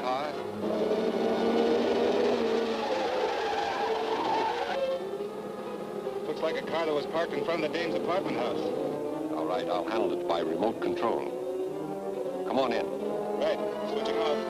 car? Looks like a car that was parked in front of the dame's apartment house. All right, I'll handle it by remote control. Come on in. Right, switching off.